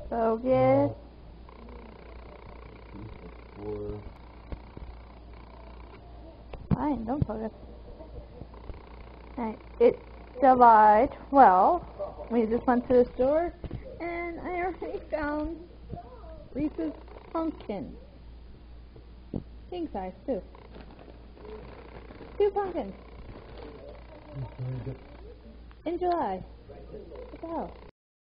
Focus. Fine, don't focus. Alright, it's July 12th. We just went to the store and I already found Reese's pumpkins. King size, too. 2 pumpkins. In July. What the hell?